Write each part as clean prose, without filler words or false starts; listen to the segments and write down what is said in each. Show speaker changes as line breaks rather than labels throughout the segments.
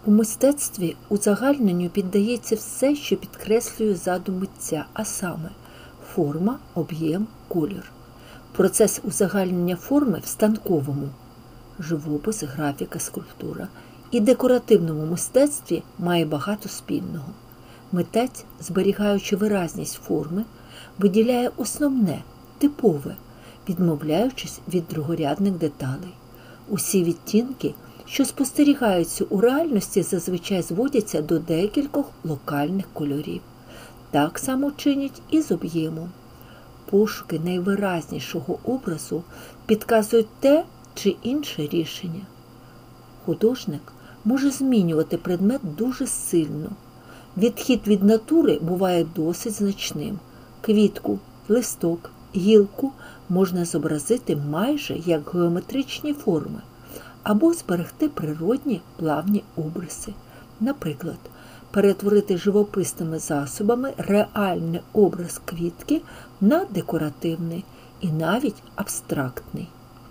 У мистецтві узагальненню піддається все, що підкреслює задум митця, а саме форма, об'єм, колір. Процес узагальнення форми в станковому – живопис, графіка, скульптура – і декоративному мистецтві має багато спільного. Митець, зберігаючи виразність форми, виділяє основне, типове, відмовляючись від другорядних деталей. Усі відтінки, що спостерігаються у реальності, зазвичай зводяться до декількох локальних кольорів. Так само чинять і з об'ємом. Пошуки найвиразнішого образу підказують те чи інше рішення. Художник може змінювати предмет дуже сильно. Відхід від натури буває досить значним. Квітку, листок, гілку можна зобразити майже як геометричні форми або зберегти природні плавні обриси. Наприклад, перетворити живописними засобами реальний образ квітки на декоративний і навіть абстрактний.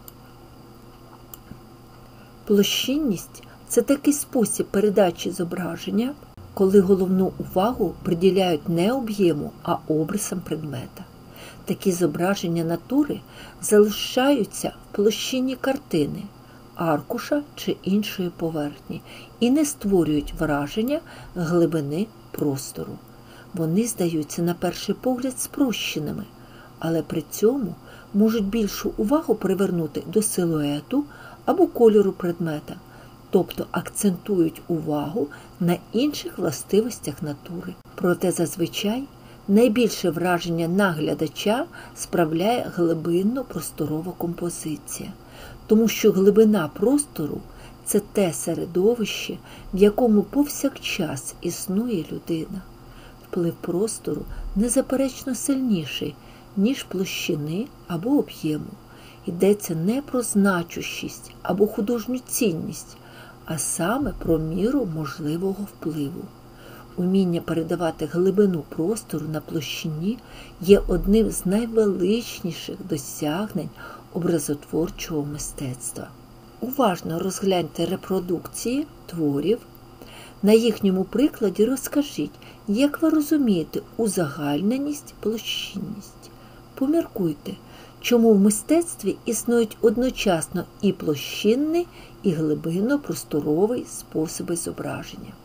Площинність – це такий спосіб передачі зображення, коли головну увагу приділяють не об'єму, а обрисам предмета. Такі зображення натури залишаються в площині картини, аркуша чи іншої поверхні і не створюють враження глибини простору. Вони здаються на перший погляд спрощеними, але при цьому можуть більшу увагу привернути до силуету або кольору предмета, тобто акцентують увагу на інших властивостях натури. Проте зазвичай найбільше враження на глядача справляє глибинно-просторова композиція, тому що глибина простору – це те середовище, в якому повсякчас існує людина. Вплив простору незаперечно сильніший, ніж площини або об'єму. Йдеться не про значущість або художню цінність, а саме про міру можливого впливу. Уміння передавати глибину простору на площині є одним з найвеличніших досягнень образотворчого мистецтва. Уважно розгляньте репродукції творів. На їхньому прикладі розкажіть, як ви розумієте узагальненість, площинність. Поміркуйте, чому в мистецтві існують одночасно і площинний, і глибинно-просторовий способи зображення.